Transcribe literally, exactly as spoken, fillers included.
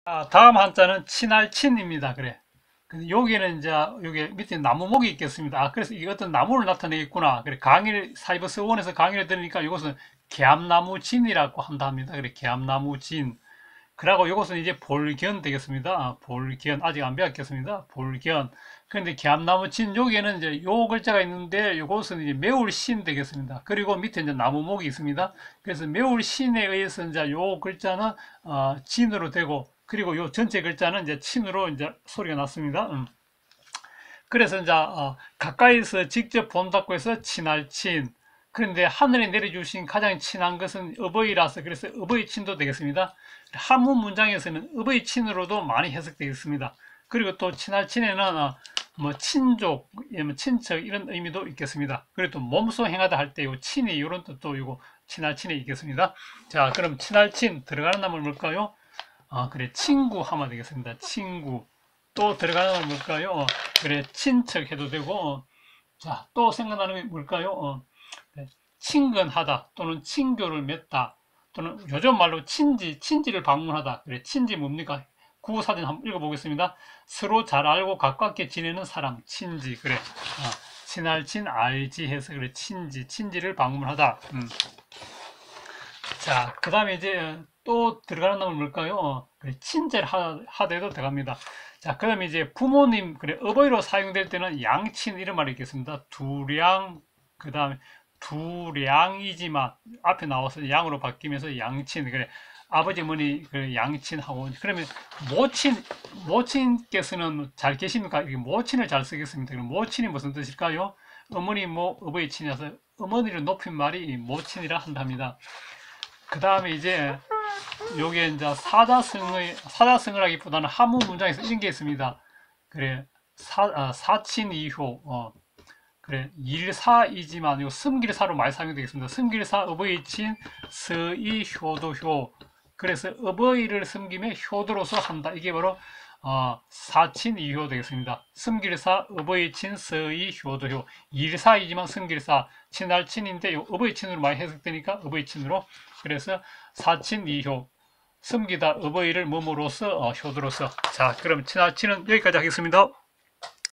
아, 다음 한자는 친할친입니다. 그래. 근데 여기는 이제 여기 밑에 나무목이 있겠습니다. 아, 그래서 이게 어떤 나무를 나타내겠구나. 그래, 강의를 사이버스 원에서 강의를 들으니까 이것은 계암나무진이라고 한다 합니다. 그래, 계암나무진. 그리고 이것은 이제 볼견 되겠습니다. 아, 볼견 아직 안 배웠겠습니다. 볼견. 그런데 계암나무진 여기에는 이제 요 글자가 있는데 이것은 이제 매울신 되겠습니다. 그리고 밑에 이제 나무목이 있습니다. 그래서 매울신에 의해서 이제 요 글자는 어, 진으로 되고 그리고 요 전체 글자는 이제 친으로 이제 소리가 났습니다. 음. 그래서 이제 어, 가까이서 직접 본다고 해서 친할 친. 그런데 하늘에 내려주신 가장 친한 것은 어버이라서 그래서 어버이 친도 되겠습니다. 한문 문장에서는 어버이 친으로도 많이 해석되겠습니다. 그리고 또 친할 친에는 어, 뭐 친족, 뭐 친척 이런 의미도 있겠습니다. 그리고 또 몸소 행하다 할 때 요 친이 이런 뜻도 이거 친할 친에 있겠습니다. 자, 그럼 친할 친 들어가는 나물 뭘까요? 아, 그래, 친구 하면 되겠습니다. 친구. 또 들어가는 건 뭘까요? 어, 그래, 친척 해도 되고, 어, 자, 또 생각나는 게 뭘까요? 어, 그래, 친근하다, 또는 친교를 맺다, 또는 요즘 말로 친지, 친지를 방문하다. 그래, 친지 뭡니까? 구사진 한번 읽어보겠습니다. 서로 잘 알고 가깝게 지내는 사람, 친지. 그래, 어, 친할 친, 알지 해서 그래, 친지, 친지를 방문하다. 음. 자, 그 다음에 이제 또 들어가는 놈은 뭘까요? 어, 그래, 친절 하- 하대도 들어갑니다. 자, 그 다음에 이제 부모님, 그래, 어버이로 사용될 때는 양친 이런 말이 있겠습니다. 두량, 그 다음에 두량이지만 앞에 나와서 양으로 바뀌면서 양친, 그래, 아버지, 어머니, 그래, 양친하고, 그러면 모친, 모친께서는 잘 계십니까? 이게 모친을 잘 쓰겠습니다. 그럼 모친이 무슨 뜻일까요? 어머니, 뭐, 어버이 친이라서 어머니를 높인 말이 모친이라 한답니다. 그 다음에 이제 요게 이제 사자성의 사자성을 하기보다는 한문 문장에서 이런 게 있습니다. 그래 사 아, 사친이효 어 그래 일사이지만 요 섬길사로 많이 사용되겠습니다. 섬길사 어버이친 서이효도효 그래서 어버이를 섬김에 효도로서 한다. 이게 바로 어, 사친이효 되겠습니다. 섬길사 어버이친 서이효도효 일사이지만 섬길사 친할친인데 요 어버이친으로 많이 해석되니까 어버이친으로 그래서 사친이효 섬기다 어버이를 몸으로써 어, 효도로서 자 그럼 친할친은 여기까지 하겠습니다.